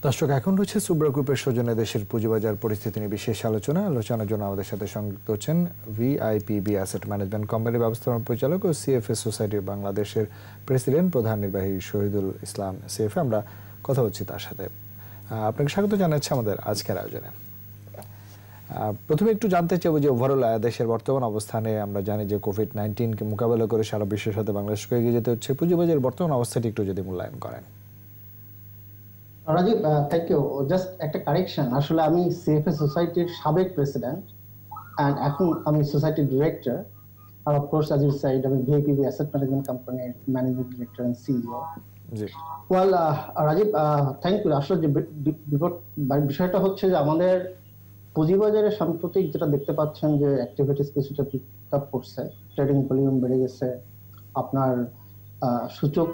দর্শক, এখন রয়েছে সুব্রা গ্রুপের সৌজন্যে দেশের পুঁজিবাজার পরিস্থিতি নিয়ে বিশেষ আলোচনার জন্য আমাদের সাথে সংযুক্ত হচ্ছেন ভিআইপিবি অ্যাসেট ম্যানেজমেন্ট কোম্পানির ব্যবস্থাপনা পরিচালক ও সিএফএ সোসাইটি বাংলাদেশের প্রেসিডেন্ট প্রধান নির্বাহী শহীদুল ইসলাম সিএফএ। আমরা কথা হচ্ছি তার সাথে। আপনাকে স্বাগত জানাচ্ছি আমাদের আজকের আয়োজনে। প্রথমে একটু জানতে চাইব যে ওভারঅল দেশের বর্তমান অবস্থানে আমরা জানি যে কোভিড-19কে মোকাবেলা করে সারা বিশ্বের সাথে বাংলাদেশকে এগিয়ে যেতে হচ্ছে। পুঁজিবাজারের বর্তমান অবস্থাটি একটু যদি মূল্যায়ন করেন। Rajib, thank you. জাস্ট একটা কারেকশন, আসলে আমি সিএফএ সোসাইটির সাবেক প্রেসিডেন্ট এন্ড এখন আমি সোসাইটির ডিরেক্টর। আর of course, as you said, আমি ভিআইপিবি অ্যাসেট ম্যানেজমেন্ট কোম্পানির ম্যানেজিং ডিরেক্টর এন্ড সিইও। জি। Well, Rajib, thank you. আসলে যে বিষয়টা হচ্ছে যে আমাদের পুঁজিবাজারে সাম্প্রতিক যেটা দেখতে পাচ্ছেন যে অ্যাক্টিভিটিস কিছুটা পিক আপ করছে, ট্রেডিং ভলিউম বেড়ে গেছে, আপনার সূচক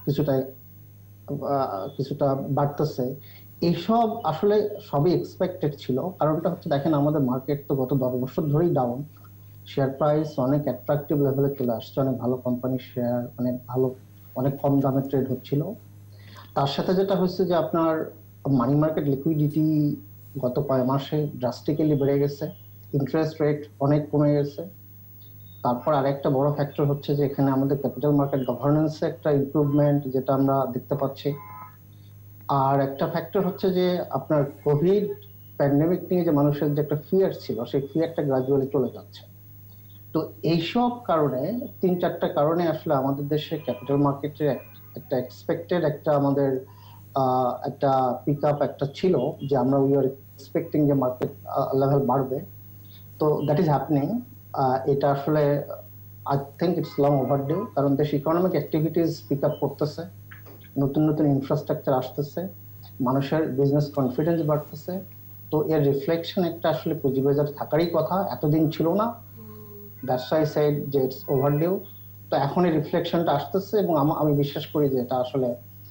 কিছুটা বাড়তেছে। এইসব আসলে সবই এক্সপেক্টেড ছিল। কারণটা হচ্ছে, দেখেন, আমাদের মার্কেট তো গত 10 বছর ধরেই ডাউন। শেয়ার প্রাইস অনেক অ্যাট্রাকটিভ লেভেলে চলে আসছে, অনেক ভালো কোম্পানির শেয়ার অনেক কম দামে ট্রেড হচ্ছিল। তার সাথে যেটা হচ্ছে যে আপনার মানি মার্কেট লিকুইডিটি গত কয়েক মাসে ড্রাস্টিক্যালি বেড়ে গেছে, ইন্টারেস্ট রেট অনেক কমে গেছে। তারপর আরেকটা বড় ফ্যাক্টর হচ্ছে যে এখানে আমাদের ক্যাপিটাল মার্কেট গভর্নেন্সে একটা ইমপ্রুভমেন্ট যেটা আমরা দেখতে পাচ্ছি। আর একটা ফ্যাক্টর হচ্ছে যে আপনার কোভিড প্যান্ডেমিক নিয়ে যে মানুষের যে একটা ফিয়ার ছিল, সেই ফিয়ারটা গ্রাজুয়ালি চলে যাচ্ছে। তো এইসব কারণে 3-4টা কারণে আসলে আমাদের দেশে ক্যাপিটাল মার্কেটের একটা এক্সপেক্টেড আমাদের একটা পিক আপ ছিল, যে আমরা উই আর এক্সপেক্টিং যে মার্কেট লেভেল বাড়বে। তো দ্যাট ইজ হ্যাপনিং। এটা আসলে I think it's long overdue, কারণ দেশ ইকোনমিক অ্যাক্টিভিটিস পিক আপ করতেছে, নতুন নতুন ইনফ্রাস্ট্রাকচার আসতেছে, মানুষের বিজনেস কনফিডেন্স বাড়তেছে। তো এর রিফ্লেকশন একটা আসলে পুঁজিবাজার থাকারই কথা, এতদিন ছিল না। দ্যাটস ওয়াই আই সেড যে ইটস ওভারডিউ। তো এখন এই রিফ্লেকশনটা আসতেছে এবং আমি বিশ্বাস করি যে এটা আসলে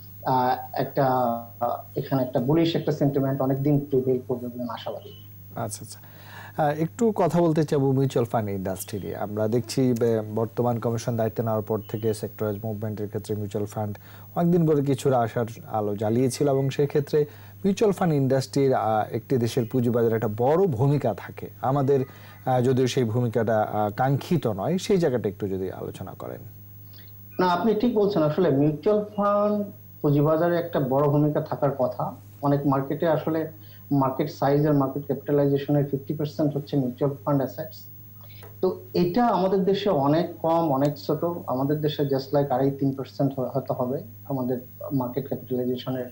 এখানে একটা বুলিশ একটা সেন্টিমেন্ট অনেকদিন প্রিভেল করবে বলে আশাবাদী। আচ্ছা আচ্ছা, একটু কথা বলতে চাইব মিউচুয়াল ফান্ড ইন্ডাস্ট্রি নিয়ে। আমরা দেখছি বর্তমান কমিশন দায়িত্ব নেওয়ার পর থেকে সেক্টরাইজ মুভমেন্টের ক্ষেত্রে মিউচুয়াল ফান্ড অনেকদিন পরে কিছুটা আশার আলো জ্বালিয়েছিল, এবং সেই ক্ষেত্রে মিউচুয়াল ফান্ড ইন্ডাস্ট্রির একটি দেশের পুঁজিবাজারে একটা বড় ভূমিকা থাকে। আমাদের যদিও সেই ভূমিকাটা কাঙ্ক্ষিত নয়, সেই জায়গাটা একটু যদি আলোচনা করেন। না, আপনি ঠিক বলছেন। আসলে মিউচুয়াল ফান্ড পুঁজিবাজারে একটা বড় ভূমিকা থাকার কথা। অনেক মার্কেটে আসলে মার্কেট সাইজ আর মার্কেট ক্যাপিটালাইজেশনের 50% হচ্ছে মিউচুয়াল ফান্ড অ্যাসেটস। তো এটা আমাদের দেশে অনেক কম, অনেক ছোট। আমাদের দেশে জাস্ট লাইক 2.5-3% হয়তো হবে আমাদের মার্কেট ক্যাপিটালাইজেশনের,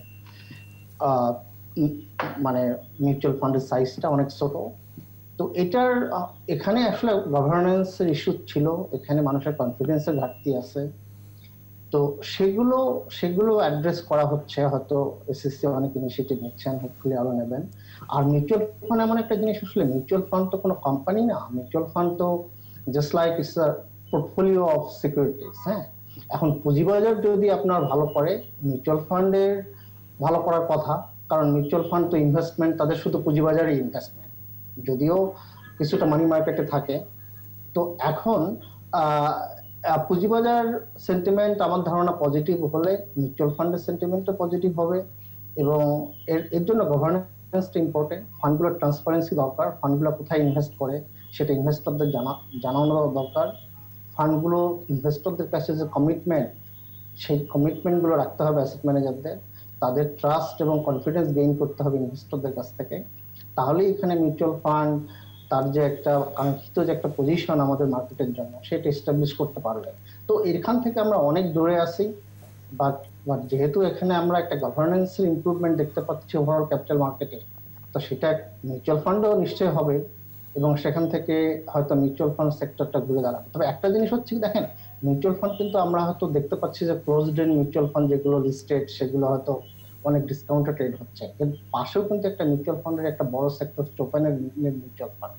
মানে মিউচুয়াল ফান্ডের সাইজটা অনেক ছোট। তো এখানে আসলে গভর্নেন্সের ইস্যু ছিল, এখানে মানুষের কনফিডেন্সের ঘাটতি আছে। তো সেগুলো অ্যাড্রেস করা হচ্ছে, হয়তো এসএসসি অনেক ইনিশিয়েটিভ নিচ্ছেন, হোপফুলি আরো নেবেন। আর মিউচুয়াল ফান্ড এমন একটা জিনিস, আসলে মিউচুয়াল ফান্ড তো কোনো কোম্পানি না। মিউচুয়াল ফান্ড তো just like it's a portfolio of securities. হ্যাঁ, এখন পুঁজিবাজার যদি আপনার ভালো করে, মিউচুয়াল ফান্ডের ভালো করার কথা, কারণ মিউচুয়াল ফান্ড তো ইনভেস্টমেন্ট, তাদের শুধু পুঁজিবাজারে ইনভেস্টমেন্ট, যদিও কিছুটা মানি মার্কেটে থাকে। তো এখন পুঁজিবাজার সেন্টিমেন্ট আমার ধারণা পজিটিভ হলে মিউচুয়াল ফান্ডের সেন্টিমেন্টও পজিটিভ হবে, এবং এর জন্য গভর্নেন্সটা ইম্পর্টেন্ট। ফান্ডগুলোর ট্রান্সপারেন্সি দরকার, ফান্ডগুলো কোথায় ইনভেস্ট করে সেটা ইনভেস্টরদের জানানো দরকার। ফান্ডগুলো ইনভেস্টরদের কাছে যে কমিটমেন্ট, সেই কমিটমেন্টগুলো রাখতে হবে অ্যাসেট ম্যানেজারদের। তাদের ট্রাস্ট এবং কনফিডেন্স গেইন করতে হবে ইনভেস্টরদের কাছ থেকে। তাহলেই এখানে মিউচুয়াল ফান্ড তার যে একটা কাঙ্ক্ষিত যে একটা পজিশন আমাদের মার্কেটের জন্য, সেটা এস্টাবলিশ করতে পারবে। তো এখান থেকে আমরা অনেক দূরে আছি, বাট যেহেতু এখানে আমরা একটা গভর্নেন্সের ইমপ্রুভমেন্ট দেখতে পাচ্ছি ওভারঅল ক্যাপিটাল মার্কেটে, তো সেটা মিউচুয়াল ফান্ডও নিশ্চয়ই হবে, এবং সেখান থেকে হয়তো মিউচুয়াল ফান্ড সেক্টরটা ঘুরে দাঁড়াবে। তবে একটা জিনিস হচ্ছে, দেখেন, মিউচুয়াল ফান্ড কিন্তু আমরা হয়তো দেখতে পাচ্ছি যে ক্লোজড এন্ড মিউচুয়াল ফান্ড যেগুলো লিস্টেড, সেগুলো হয়তো অনেক ডিসকাউন্টে ট্রেড হচ্ছে, কিন্তু পাশেও কিন্তু একটা মিউচুয়াল ফান্ডের একটা বড় সেক্টর হচ্ছে ওপেন এন্ড মিউচুয়াল ফান্ড।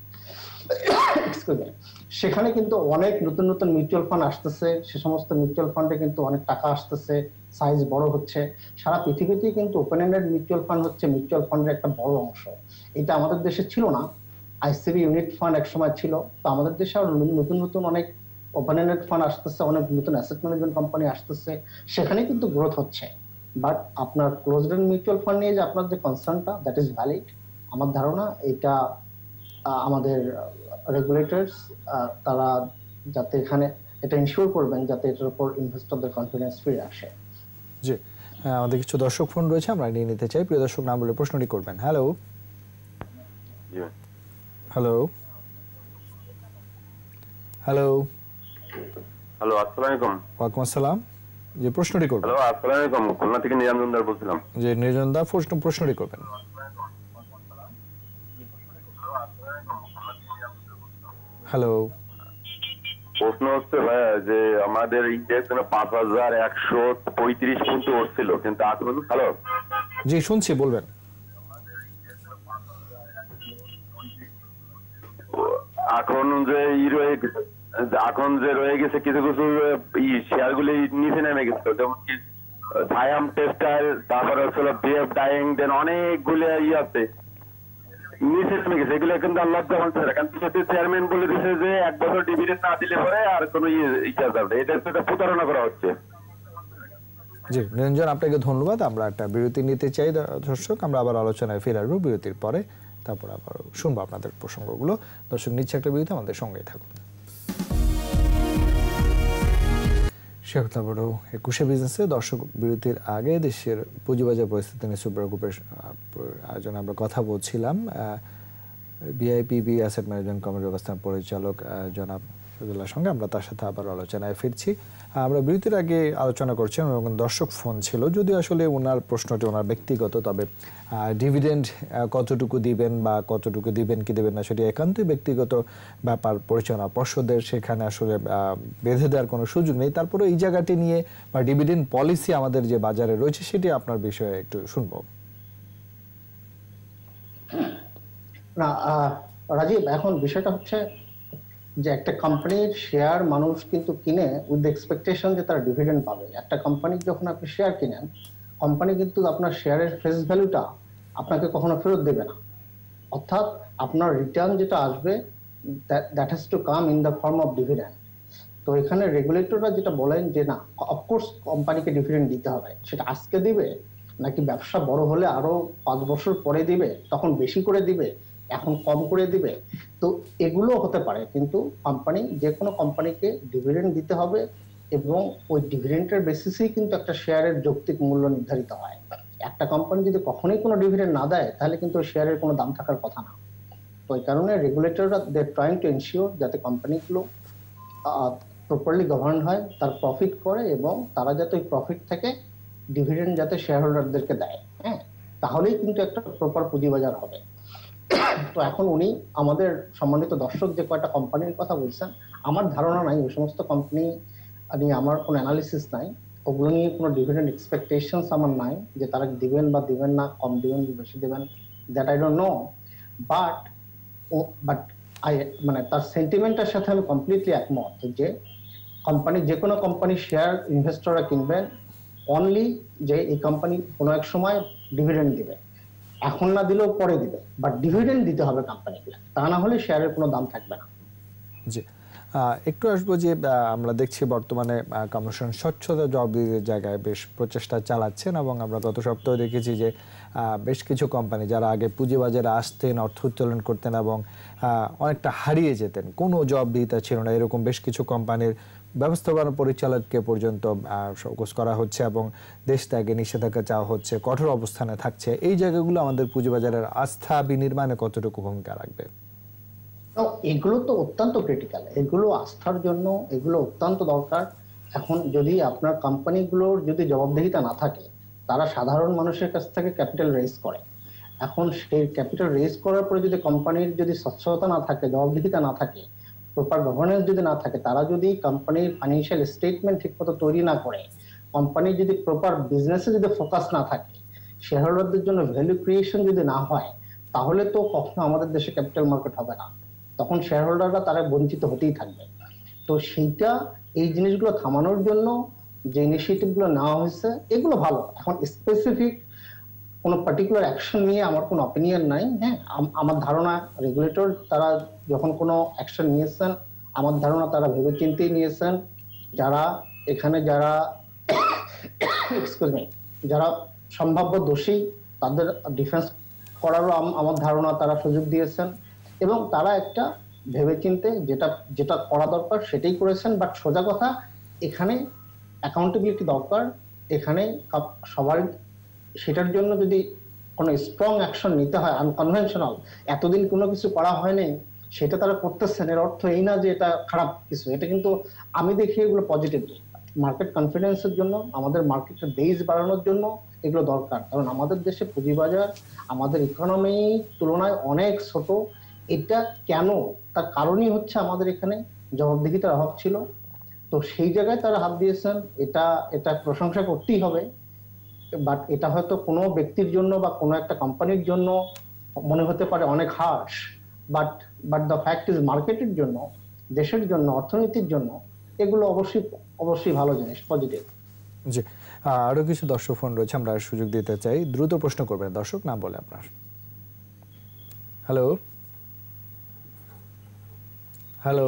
সেখানে কিন্তু অনেক নতুন নতুন মিউচুয়াল ফান্ড আসতেছে, সে সমস্ত মিউচুয়াল ফান্ডে কিন্তু অনেক টাকা আসতেছে, সাইজ বড় হচ্ছে। সারা পৃথিবীতেই কিন্তু ওপেন এন্ডেড মিউচুয়াল ফান্ড হচ্ছে মিউচুয়াল ফান্ডের একটা বড় অংশ। এটা আমাদের দেশে ছিল না। আইসিবি ইউনিট ফান্ড একসময় ছিল, তো আমাদের দেশে আরো নতুন নতুন অনেক ওপেন এন্ডেড ফান্ড আসতেছে, অনেক নতুন অ্যাসেট ম্যানেজমেন্ট কোম্পানি আসতেছে, সেখানে কিন্তু গ্রোথ হচ্ছে। বাট আপনার ক্লোজড এন্ড মিউচুয়াল ফান্ড নিয়ে যে আপনার যে কনসার্নটা, দ্যাট ইজ ভ্যালিড। আমার ধারণা এটা আমাদের রেগুলেটরস তারা যাতে এখানে এটা ইনশিওর করবেন যাতে এটার উপর ইনভেস্টরদের কনফিডেন্স ফিরে আসে। জি, আমাদের কিছু দর্শক ফোন রয়েছে, আমরা নিয়ে নিতে চাই। প্রিয় দর্শক, নাম বলে প্রশ্নটি করবেন। হ্যালো হ্যালো হ্যালো হ্যালো, আসসালামু আলাইকুম। ওয়ালাইকুম আসসালাম। যে প্রশ্নটি করবেন। হ্যালো, আসসালামু আলাইকুম। খুলনা থেকে নিরঞ্জনদার বলছিলাম। যে নিরঞ্জনদা প্রশ্নটি করবেন। হ্যালো, প্রশ্ন হচ্ছে ভাইয়া যে আমাদের ইন্ডেক্স 5135 পর্যন্ত উঠছিল, কিন্তু এখন হ্যালো জি শুনছি, বলবেন। এখন যে এখন যে রয়ে গেছে কিছু কিছু শেয়ার গুলি নিচে নেমে গেছে, যেমন কি সায়াম টেক্সটাইল, তারপরে হচ্ছিল বিএফ ডাইং, দেন অনেকগুলো আছে নিচে নেমে গেছে। এগুলো কিন্তু আল্লাহ কারণ চেয়ারম্যান বলে দিচ্ছে যে 1 বছর ডিভিডেন্ড না দিলে পরে আর কোনো ইচ্ছা যাবে, এটা একটা প্রতারণা করা হচ্ছে। জি নিরঞ্জন, আপনাকে ধন্যবাদ। আমরা একটা বিরতি নিতে চাই দর্শক, আমরা আবার আলোচনায় ফিরে আসবো বিরতির পরে, তারপর আবার শুনবো আপনাদের প্রসঙ্গগুলো। দর্শক, নিচ্ছে একটা বিরতি, আমাদের সঙ্গেই থাকুন। বড় 21 বিজনেসে দর্শক, বিরতির আগে দেশের পুঁজিবাজার পরিস্থিতি নিয়ে সুব্রা গ্রুপের আয়োজনে আমরা কথা বলছিলাম। ভিআইপিবি অ্যাসেট ম্যানেজমেন্ট কোম্পানির ব্যবস্থাপনা পরিচালক জনাব শহীদুল্লাহর সঙ্গে আমরা তার সাথে আবার আলোচনায় ফিরছি। আমরা বিরতির আগে আলোচনা করছিলাম এবং দর্শক ফোন ছিল, যদিও আসলে ওনার প্রশ্নটি ওনার ব্যক্তিগত, তবে ডিভিডেন্ড কতটুকু দিবেন বা কতটুকু দিবেন কি দেবেন না সেটি একান্তই ব্যক্তিগত ব্যাপার পরিচালনা পর্ষদের, সেখানে আসলে বেঁধে দেওয়ার কোনো সুযোগ নেই। তারপরে এই জায়গাটি নিয়ে বা ডিভিডেন্ড পলিসি আমাদের যে বাজারে রয়েছে সেটি আপনার বিষয়ে একটু শুনবো। না রাজীব, এখন বিষয়টা হচ্ছে যে একটা কোম্পানির শেয়ার মানুষ কিন্তু কিনে উইথ দ্য এক্সপেকটেশন যে তারা ডিভিডেন্ড পাবে। একটা কোম্পানির যখন আপনি শেয়ার কিনেন, কোম্পানি কিন্তু আপনার শেয়ারের ফেস ভ্যালুটা আপনাকে কখনো ফেরত দেবে না। অর্থাৎ আপনার রিটার্ন যেটা আসবে, that has to come in the form of dividend. তো এখানে রেগুলেটররা যেটা বলেন যে না, অফকোর্স কোম্পানিকে ডিভিডেন্ড দিতে হবে, সেটা আজকে দিবে নাকি ব্যবসা বড় হলে আরো 5 বছর পরে দিবে, তখন বেশি করে দিবে, এখন কম করে দিবে, তো এগুলো হতে পারে। কিন্তু কোম্পানি, যে কোনো কোম্পানিকে ডিভিডেন্ড দিতে হবে এবং ওই ডিভিডেন্টের বেসিসেই কিন্তু একটা শেয়ারের যৌক্তিক মূল্য নির্ধারিত হয়। একটা কোম্পানি যদি কখনোই কোনো ডিভিডেন্ড না দেয়, তাহলে কিন্তু ওই শেয়ারের কোনো দাম থাকার কথা না। তো এই কারণে রেগুলেটররা দে ট্রাইং টু এনশিওর যাতে কোম্পানিগুলো প্রপারলি গভর্ন হয়, তার প্রফিট করে এবং তারা যাতে ওই প্রফিট থেকে ডিভিডেন্ড যাতে শেয়ার হোল্ডারদেরকে দেয়, হ্যাঁ, তাহলেই কিন্তু একটা প্রপার পুঁজিবাজার হবে। তো এখন উনি আমাদের সম্মানিত দর্শক যে কয়টা কোম্পানির কথা বলছেন, আমার ধারণা নাই ওই সমস্ত কোম্পানি নিয়ে, আমার কোনো অ্যানালিসিস নাই, ওগুলো নিয়ে কোনো ডিভিডেন্ড এক্সপেকটেশনস আমার নাই যে তারা দিবেন বা দিবেন না, কম দিবেন বা বেশি দিবেন, that I don't know. But I মানে তার সেন্টিমেন্টের সাথে আমি কমপ্লিটলি একমত যে কোম্পানি, যে কোনো কোম্পানি শেয়ার ইনভেস্টররা কিনবেন অনলি যে এই কোম্পানি কোনো এক সময় ডিভিডেন্ড দিবে, এখন না দিলেও পরে দিবে, বাট ডিভিডেন্ড দিতে হবে কোম্পানিকে, তা না হলে শেয়ারের কোনো দাম থাকবে না। জি, একটু আসবো যে আমরা দেখছি বর্তমানে কমিশন স্বচ্ছতা জবাবদিহির জায়গায় বেশ প্রচেষ্টা চালাচ্ছেন এবং আমরা গত সপ্তাহে দেখেছি যে বেশ কিছু কোম্পানি যারা আগে পুঁজিবাজারে আসতেন, অর্থ উত্তোলন করতেন এবং অনেকটা হারিয়ে যেতেন, কোনো জবাবদিহিতা ছিল না, এরকম বেশ কিছু কোম্পানির ব্যবস্থাপনা পরিচালককে পর্যন্ত শোকজ করা হচ্ছে এবং দেশ ত্যাগে নিষেধাজ্ঞা চাওয়া হচ্ছে, কঠোর অবস্থানে থাকছে। এই জায়গাগুলো আমাদের পুঁজিবাজারের আস্থা বিনির্মাণে কতটুকু ভূমিকা রাখবে? এগুলো তো অত্যন্ত ক্রিটিক্যাল, এগুলো আস্থার জন্য এগুলো অত্যন্ত দরকার। এখন যদি আপনার কোম্পানিগুলোর যদি জবাবদিহিতা না থাকে, তারা সাধারণ মানুষের কাছ থেকে ক্যাপিটাল রেজ করে, এখন সেই ক্যাপিটাল রেজ করার পরে যদি কোম্পানির যদি স্বচ্ছতা না থাকে, জবাবদিহিতা না থাকে, প্রপার গভর্নেন্স যদি না থাকে, তারা যদি কোম্পানির ফাইন্যান্সিয়াল স্টেটমেন্ট ঠিকমতো তৈরি না করে, কোম্পানির যদি প্রপার বিজনেসে যদি ফোকাস না থাকে, শেয়ার হোল্ডারদের জন্য ভ্যালু ক্রিয়েশন যদি না হয়, তাহলে তো কখনো আমাদের দেশে ক্যাপিটাল মার্কেট হবে না, তখন শেয়ার হোল্ডাররা তারা বঞ্চিত হতেই থাকবে। তো সেইটা, এই জিনিসগুলো থামানোর জন্য যে ইনিশিয়েটিভ গুলো নেওয়া হয়েছে এগুলো ভালো। এখন স্পেসিফিক কোনো পার্টিকুলার অ্যাকশন নিয়ে আমার কোনো অপিনিয়ন নাই। হ্যাঁ, আমার ধারণা রেগুলেটর তারা যখন কোনো অ্যাকশন নিয়েছেন, আমার ধারণা তারা ভেবেচিন্তেই নিয়েছেন। যারা এখানে যারা এক্সকিউজ মি, যারা সম্ভাব্য দোষী তাদের ডিফেন্স করারও আমার ধারণা তারা সুযোগ দিয়েছেন, এবং তারা একটা ভেবেচিন্তে যেটা যেটা করা দরকার সেটাই করেছেন। বাট সোজা কথা, এখানে অ্যাকাউন্টেবিলিটি দরকার। এখানে সবার সেটার জন্য যদি কোনো স্ট্রং অ্যাকশন নিতে হয়, আনকনভেনশনাল, এতদিন কোনো কিছু করা হয়নি সেটা তারা করতেছেন, এর অর্থ এই না যে এটা খারাপ কিছু। এটা কিন্তু আমি দেখি এগুলো পজিটিভ। মার্কেট কনফিডেন্সের জন্য, আমাদের মার্কেটের বেস বাড়ানোর জন্য এগুলো দরকার। কারণ আমাদের দেশে পুঁজিবাজার আমাদের ইকোনমি তুলনায় অনেক ছোট। এটা কেন? তার কারণই হচ্ছে আমাদের এখানে জবাবদিহিতার অভাব ছিল। তো সেই জায়গায় তারা হাত দিয়েছেন, এটা এটা প্রশংসা করতেই হবে। বাট এটা হয়তো কোনো ব্যক্তির জন্য বা কোনো একটা কোম্পানির জন্য মনে হতে পারে অনেক harsh, but but the fact is মার্কেটের জন্য, দেশের জন্য, অর্থনীতির জন্য এগুলো অবশ্যই অবশ্যই ভালো জিনিস, পজিটিভ। জি, আরো কিছু দর্শক ফোন রয়েছে, আমরা সুযোগ দিতে চাই। দ্রুত প্রশ্ন করবেন দর্শক, নাম বলে আপনার। হ্যালো হ্যালো,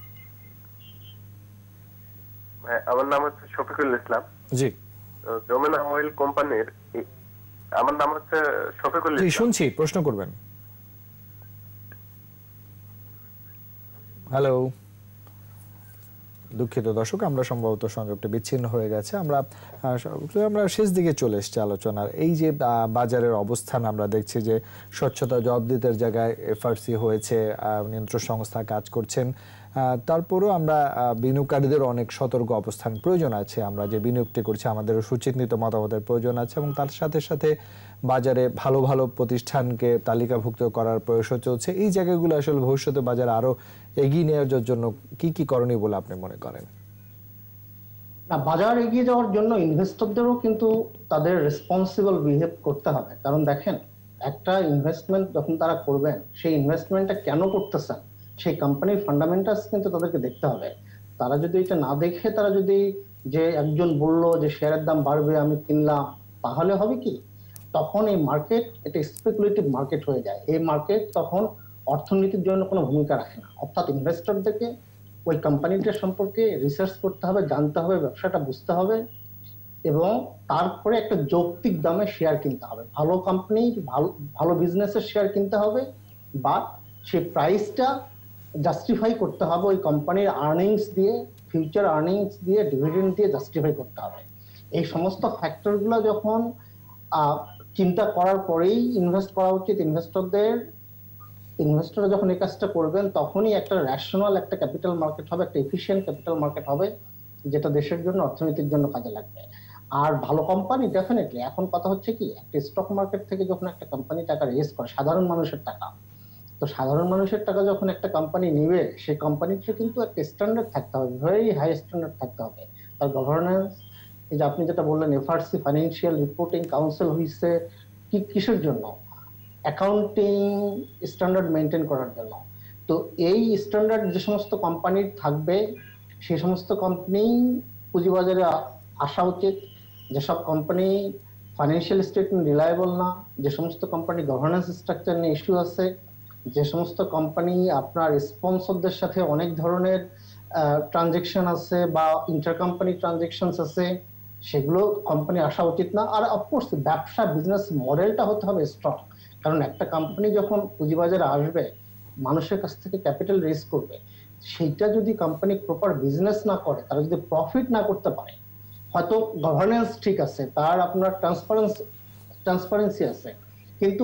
আমার নাম হচ্ছে শফিকুল ইসলাম। জি যমুনা অয়েল কোম্পানির, আমার নাম হচ্ছে শফিকুল জি ইসলাম। শুনছি, প্রশ্ন করবেন। হ্যালো, দুঃখিত দর্শক, আমরা সম্ভবত সংযোগটা বিচ্ছিন্ন হয়ে গেছে। আমরা শেষ দিকে চলে এসেছি আলোচনার। এই যে বাজারের অবস্থান আমরা দেখছি যে স্বচ্ছতা জবাবদিহিতার জায়গায় এফআরসি হয়েছে, নিয়ন্ত্রক সংস্থা কাজ করছেন, তারপরও আমরা বিনিয়োগকারীদের অনেক সতর্ক অবস্থান প্রয়োজন আছে। আমরা যে বিনিয়োগটি করছি আমাদের সুচিন্তিত মতামতের প্রয়োজন আছে, এবং তার সাথে সাথে বাজারে ভালো ভালো প্রতিষ্ঠানকে তালিকাভুক্ত করার প্রয়াস চলছে। এই জায়গাগুলো আসলে ভবিষ্যতে বাজারে আরো এগিয়ে নেওয়ার জন্য কি কি করণীয় বলে আপনি মনে করেন? না, বাজার এগিয়ে যাওয়ার জন্য ইনভেস্টরদেরও কিন্তু তাদের রেসপন্সিবল বিহেভ করতে হবে। কারণ দেখেন, একটা ইনভেস্টমেন্ট যখন তারা করবেন, সেই ইনভেস্টমেন্টটা কেন করতেছেন সেই কোম্পানির ফান্ডামেন্টালস কিন্তু তাদেরকে দেখতে হবে। তারা যদি এটা না দেখে, তারা যদি যে একজন বলল যে শেয়ারের দাম বাড়বে আমি কিনলাম, তাহলে হবে কি, তখন এই মার্কেট এটা স্পেকুলেটিভ মার্কেট হয়ে যায়। এই মার্কেট তখন অর্থনীতির জন্য কোনো ভূমিকা রাখে না। অর্থাৎ ইনভেস্টরদেরকে ওই কোম্পানিটার সম্পর্কে রিসার্চ করতে হবে, জানতে হবে, ব্যবসাটা বুঝতে হবে, এবং তারপরে একটা যৌক্তিক দামে শেয়ার কিনতে হবে। ভালো কোম্পানির ভালো বিজনেসের শেয়ার কিনতে হবে, বা সেই প্রাইসটা জাস্টিফাই করতে হবে ওই কোম্পানির আর্নিংস দিয়ে, ফিউচার আর্নিংস দিয়ে, ডিভিডেন্ড দিয়ে জাস্টিফাই করতে হবে। এই সমস্ত ফ্যাক্টরগুলো যখন চিন্তা করার পরেই ইনভেস্ট করা উচিত। ইনভেস্টররা যখন এই কাজটা করবেন, তখনই একটা রেশনাল একটা ক্যাপিটাল মার্কেট হবে, একটা এফিশিয়েন্ট ক্যাপিটাল মার্কেট হবে, যেটা দেশের জন্য, অর্থনীতির জন্য কাজে লাগবে। আর ভালো কোম্পানি ডেফিনেটলি, এখন কথা হচ্ছে কি, একটা স্টক মার্কেট থেকে যখন একটা কোম্পানি টাকা রেজ করে, সাধারণ মানুষের টাকা, তো সাধারণ মানুষের টাকা যখন একটা কোম্পানি নিবে, সেই কোম্পানিটা কিন্তু একটা স্ট্যান্ডার্ড থাকতে হবে, ভেরি হাই স্ট্যান্ডার্ড থাকতে হবে। তার গভর্নেন্স, এই যে আপনি যেটা বললেন এফআরসি, ফাইন্যান্সিয়াল রিপোর্টিং কাউন্সিল হইছে কিসের জন্য? অ্যাকাউন্টিং স্ট্যান্ডার্ড মেনটেন করার জন্য। তো এই স্ট্যান্ডার্ড যে সমস্ত কোম্পানির থাকবে, সেই সমস্ত কোম্পানি পুঁজিবাজারে আসা উচিত। যেসব কোম্পানি ফাইন্যান্সিয়াল স্টেটমেন্ট রিলায়েবল না, যে সমস্ত কোম্পানি গভর্নেন্স স্ট্রাকচার নিয়ে ইস্যু আছে, যে সমস্ত কোম্পানি আপনার স্পন্সরদের সাথে অনেক ধরনের ট্রানজেকশন আছে বা ইন্টার কোম্পানি ট্রানজেকশনস আছে, সেগুলো কোম্পানি আসা উচিত না। আর অফকোর্স ব্যবসা বিজনেস মডেলটা হতে হবে স্ট্রং। কারণ একটা কোম্পানি যখন পুঁজিবাজারে আসবে, মানুষের কাছ থেকে ক্যাপিটাল রেজ করবে, সেইটা যদি কোম্পানি প্রপার বিজনেস না করে, তারা যদি প্রফিট না করতে পারে, হয়তো গভর্নেন্স ঠিক আছে, তার আপনার ট্রান্সপারেন্সি আছে, কিন্তু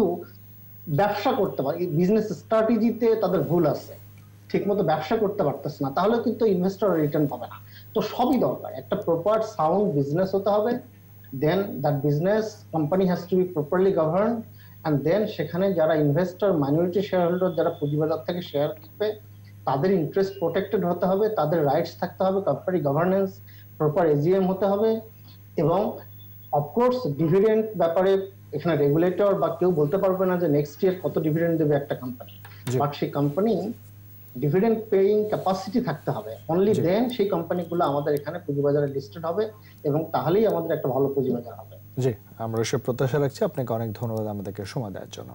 ব্যবসা করতে পারে, বিজনেস স্ট্র্যাটেজিতে তাদের ভুল আছে, ঠিকমতো ব্যবসা করতে পারতেছে না, তাহলে কিন্তু ইনভেস্টর রিটার্ন পাবে না। তো সবই দরকার, একটা প্রপার সাউন্ড বিজনেস হতে হবে, then that business company has to be properly govern, and then সেখানে যারা ইনভেস্টর, মাইনরিটি শেয়ার হোল্ডার, যারা পুঁজিবাজার থেকে শেয়ার কিনবে, তাদের ইন্টারেস্ট প্রোটেক্টেড হতে হবে, তাদের রাইটস থাকতে হবে, কোম্পানি গভর্নেন্স, প্রপার এজিএম হতে হবে, এবং অফকোর্স ডিভিডেন্ড ব্যাপারে এখানে রেগুলেটর বা কেউ বলতে পারবে না যে নেক্সট ইয়ার কত ডিভিডেন্ড দেবে একটা কোম্পানি, বাট সেই কোম্পানি ডিভিডেন্ড পেইং ক্যাপাসিটি থাকতে হবে। অনলি দেন সেই কোম্পানিগুলো আমাদের এখানে পুঁজিবাজারে লিস্টেড হবে, এবং তাহলেই আমাদের একটা ভালো পুঁজিবাজার হবে। জি, আমরা সে প্রত্যাশা রাখছি। আপনাকে অনেক ধন্যবাদ আমাদেরকে সময় দেওয়ার জন্য।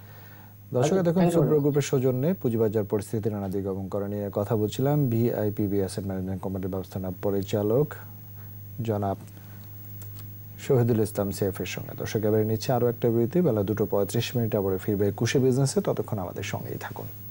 দর্শক, দেখুন সুব্র গ্রুপের সৌজন্যে পুঁজিবাজার পরিস্থিতি নানা দিক এবং করণীয় কথা বলছিলাম। ভিআইপিবি অ্যাসেট ম্যানেজমেন্ট কোম্পানির ব্যবস্থাপনা পরিচালক জনাব শহীদুল ইসলাম সিএফের সঙ্গে। দর্শক এবারে নিচ্ছে আরও একটা বিরতি, বেলা 2:35 আবার ফিরবে কুশি বিজনেসে। ততক্ষণ আমাদের সঙ্গেই থাকুন।